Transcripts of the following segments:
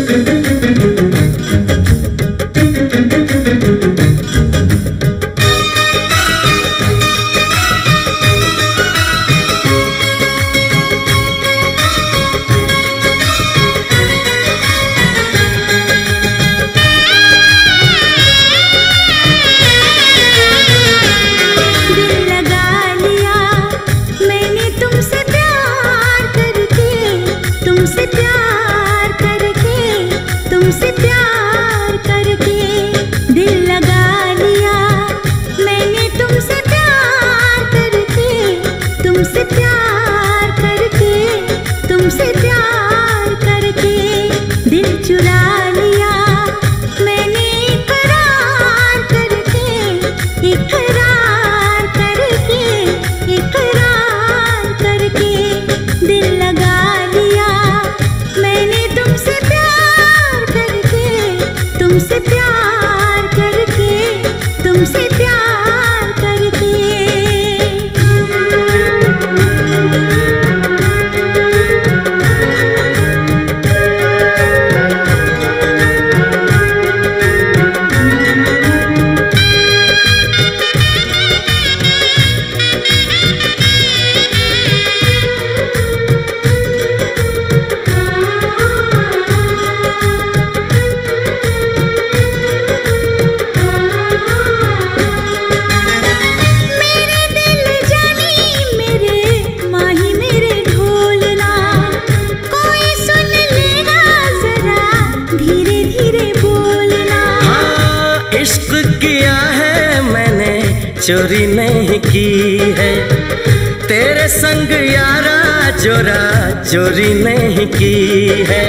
चोरी नहीं की है तेरे संग यारा, चोरा चोरी नहीं की है।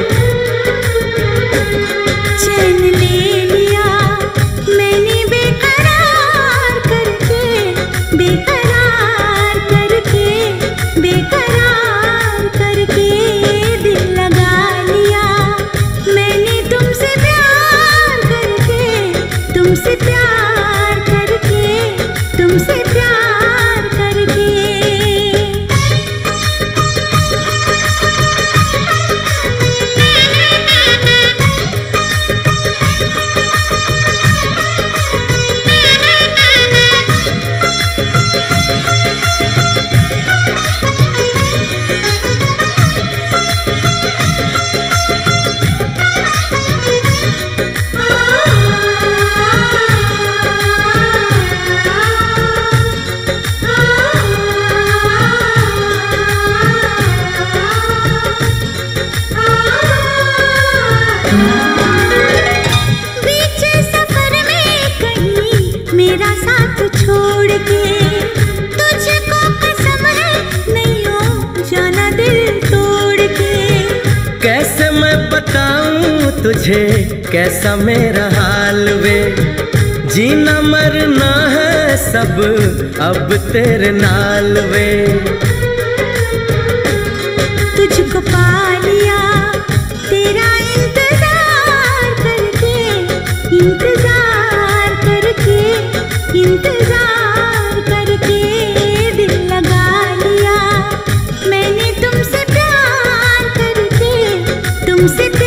चैन ले लिया मैंने बेकरार करके, बेकरार करके, बेकरार करके दिल लगा लिया मैंने तुमसे प्यार करके, तुमसे प्यार करके, तुमसे प्यार करके। मेरा साथ छोड़ के तुझको कसम है नहीं हो जाना दिल तोड़ के। कैसे मैं बताऊं तुझे कैसा मेरा हाल वे, जीना मरना है सब अब तेरे नाल वे। तुझको पा लिया तेरा इंतजार करके, इंतजार करके, इंतजार करके दिल लगा लिया मैंने तुमसे प्यार करके, तुमसे